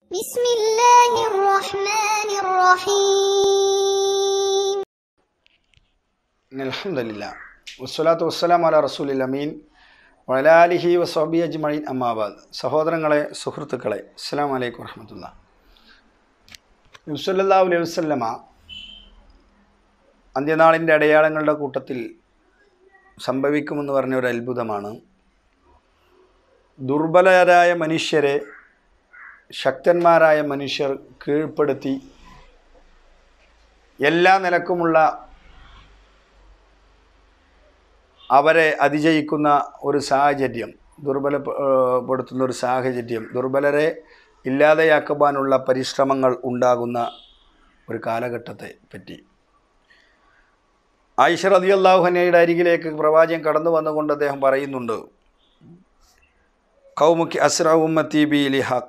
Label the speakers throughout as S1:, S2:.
S1: بسم الله الرحمن الرحيم
S2: الحمد لله والصلاة والسلام على رسول الأمين وعلى آله وصحبه أجمعين أما بعد സഹോദരങ്ങളെ സുഹൃത്തുക്കളെ അസ്സലാമു അലൈക്കും വറഹ്മത്തുള്ളാഹി നബി സല്ലല്ലാഹു അലൈഹി വസല്ലമ അന്ത്യനാളിൻ്റെ അടയാളങ്ങളുടെ കൂട്ടത്തിൽ സംഭവിക്കുമെന്ന് പറഞ്ഞ ഒരു അത്ഭുതമാണ് ദുർബലരായ മനുഷ്യരെ ശക്തന്മാരായ മനുഷ്യർ കീഴ്പ്പെടുത്തി എല്ലാ നിലക്കുമുള്ള അവരെ അതിജയിക്കുന്ന ഒരു സാഹചര്യം, ദുർബലപ്പെടുത്തുന്ന ഒരു സാഹചര്യം, ദുർബലരെ ഇല്ലാതെയാക്കുവാനുള്ള പരിശ്രമങ്ങൾ ഉണ്ടാകുന്ന ഒരു കാലഘട്ടത്തെ പറ്റി ആയിഷ റളിയല്ലാഹു അൻഹയുടെ അരികിലേക്ക് പ്രവാചകൻ കടന്നു വന്നുകൊണ്ട് അദ്ദേഹം പറയുന്നുണ്ട്, ഖൗമുക്കി അസ്റഉ ഉമ്മത്തി ബി ലിഹാഖ,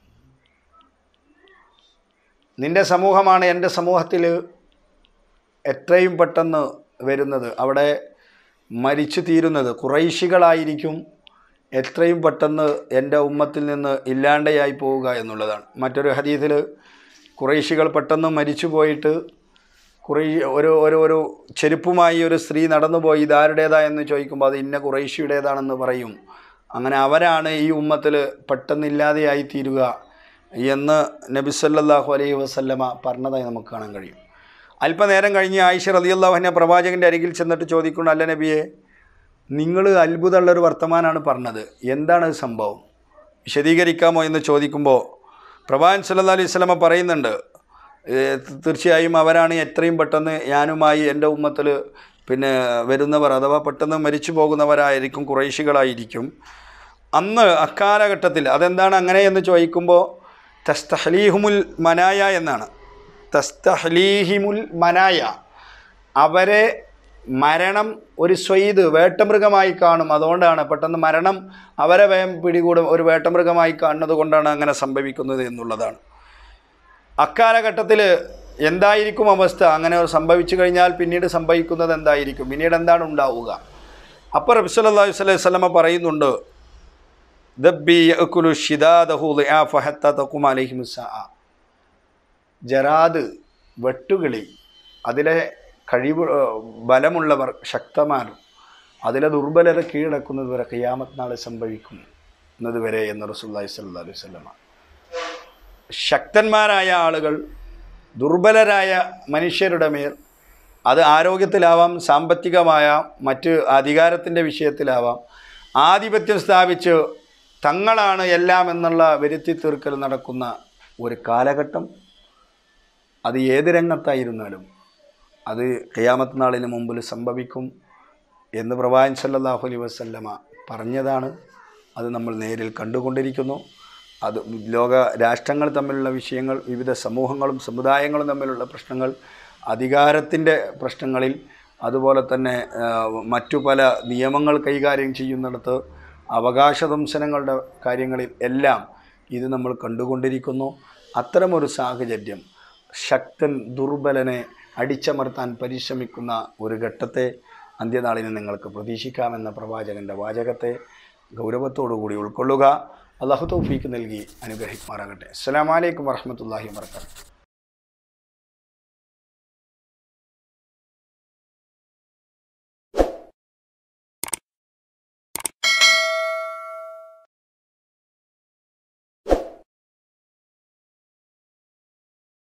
S2: നിൻ്റെ സമൂഹമാണ് എൻ്റെ സമൂഹത്തിൽ എത്രയും പെട്ടെന്ന് വരുന്നത്, അവിടെ മരിച്ചു തീരുന്നത് ഖുറൈശികളായിരിക്കും എത്രയും പെട്ടെന്ന് എൻ്റെ ഉമ്മത്തിൽ നിന്ന് ഇല്ലാണ്ടയായി പോവുക എന്നുള്ളതാണ്. മറ്റൊരു ഹദീസിൽ ഖുറൈശികൾ പെട്ടെന്ന് മരിച്ചു പോയിട്ട് ഒരു ചെരുപ്പുമായി ഒരു സ്ത്രീ നടന്നുപോയി ഇതാരുടേതായെന്ന് ചോദിക്കുമ്പോൾ അത് ഇന്ന ഖുറൈശിയുടേതാണെന്ന് പറയും. അങ്ങനെ അവരാണ് ഈ ഉമ്മത്തിൽ പെട്ടെന്നില്ലാതെയായി തീരുക എന്ന് നബി സല്ലല്ലാഹു അലൈഹി വസല്ലമ പറഞ്ഞതായി നമുക്ക് കാണാൻ കഴിയും. അല്പനേരം കഴിഞ്ഞ് ആയിഷ റളിയല്ലാഹു അൻഹ പ്രവാചകൻ്റെ അരികിൽ ചെന്നിട്ട് ചോദിക്കുന്നു, അല്ല നബിയെ, നിങ്ങൾ അത്ഭുതമുള്ളൊരു വർത്തമാനമാണ് പറഞ്ഞത്, എന്താണ് സംഭവം, വിശദീകരിക്കാമോ എന്ന് ചോദിക്കുമ്പോൾ പ്രവാചകൻ സല്ലല്ലാഹു അലൈഹി വസല്ലമ പറയുന്നുണ്ട്, തീർച്ചയായും അവരാണ് എത്രയും പെട്ടെന്ന് ഞാനുമായി എൻ്റെ ഉമ്മത്തിൽ വരുന്നവർ, അഥവാ പെട്ടെന്ന് മരിച്ചു പോകുന്നവരായിരിക്കും, ഖുറൈശികളായിരിക്കും. അന്ന് അക്കാലഘട്ടത്തിൽ അതെന്താണ് അങ്ങനെ എന്ന് ചോദിക്കുമ്പോൾ തസ്തഹ്ലീഹുമുൽ മനായ എന്നാണ്. തസ്തഹ്ലീഹിമുൽ മനായ, അവരെ മരണം ഒരു സ്വൈദ് വേട്ടമൃഗമായി കാണും, അതുകൊണ്ടാണ് പെട്ടെന്ന് മരണം അവരെ വേഗം പിടികൂടും, ഒരു വേട്ടമൃഗമായി കാണുന്നത് കൊണ്ടാണ് അങ്ങനെ സംഭവിക്കുന്നത് എന്നുള്ളതാണ്. അക്കാലഘട്ടത്തിൽ എന്തായിരിക്കും അവസ്ഥ, അങ്ങനെ സംഭവിച്ചു കഴിഞ്ഞാൽ പിന്നീട് സംഭവിക്കുന്നത് എന്തായിരിക്കും, പിന്നീട് എന്താണ് ഉണ്ടാവുക? അപ്പോൾ റസൂൽ സല്ലല്ലാഹു അലൈഹി വസല്ലമ പറയുന്നുണ്ട്, ദബ്ബി യഅകുലു ശിദാദഹു ളിആഫ ഹത്താ തഖുമ അലൈഹിമുസ് സാഅ, ജറാദ്, വെട്ടുകിളി, അതിലെ ബലമുള്ളവർ, ശക്തന്മാർ, അതിലെ ദുർബലരെ കീഴടക്കുന്നത് വരെ ഖിയാമത്ത് നാൾ സംഭവിക്കുന്നത് വരെ എന്ന് റസൂലുള്ളാഹി സ്വല്ലല്ലാഹു അലൈഹി വസല്ലമ. ശക്തന്മാരായ ആളുകൾ ദുർബലരായ മനുഷ്യരുടെ മേൽ, അത് ആരോഗ്യത്തിലാവാം, സാമ്പത്തികമായ മറ്റ് അധികാരത്തിൻ്റെ വിഷയത്തിലാവാം, ആധിപത്യം സ്ഥാപിച്ച് തങ്ങളാണ് എല്ലാം എന്നുള്ള വരുത്തി തീർക്കൽ നടക്കുന്ന ഒരു കാലഘട്ടം, അത് ഏത് രംഗത്തായിരുന്നാലും അത് ഖിയാമത്ത് നാളിന് മുമ്പിൽ സംഭവിക്കും എന്ന് പ്രവാചകൻ സല്ലല്ലാഹു അലൈഹി വസല്ലമ പറഞ്ഞതാണ്. അത് നമ്മൾ നേരിൽ കണ്ടുകൊണ്ടിരിക്കുന്നു. അത് ലോക രാഷ്ട്രങ്ങൾ തമ്മിലുള്ള വിഷയങ്ങൾ, വിവിധ സമൂഹങ്ങളും സമുദായങ്ങളും തമ്മിലുള്ള പ്രശ്നങ്ങൾ, അധികാരത്തിൻ്റെ പ്രശ്നങ്ങളിൽ, അതുപോലെ തന്നെ മറ്റു പല നിയമങ്ങൾ കൈകാര്യം ചെയ്യുന്നിടത്ത് അവകാശ ദംശനങ്ങളുടെ കാര്യങ്ങളിൽ എല്ലാം ഇത് നമ്മൾ കണ്ടുകൊണ്ടിരിക്കുന്നു. അത്തരമൊരു സാഹചര്യം, ശക്തൻ ദുർബലനെ അടിച്ചമർത്താൻ പരിശ്രമിക്കുന്ന ഒരു ഘട്ടത്തെ അന്ത്യനാളിന് നിങ്ങൾക്ക് പ്രതീക്ഷിക്കാമെന്ന പ്രവാചകൻ്റെ വാചകത്തെ ഗൗരവത്തോടുകൂടി ഉൾക്കൊള്ളുക. അല്ലാഹു തൗഫീഖ് നൽകി അനുഗ്രഹിക്കുമാറാകട്ടെ. അസ്സലാമു അലൈക്കും വറഹ്മത്തുള്ളാഹി വബറകാതുഹു.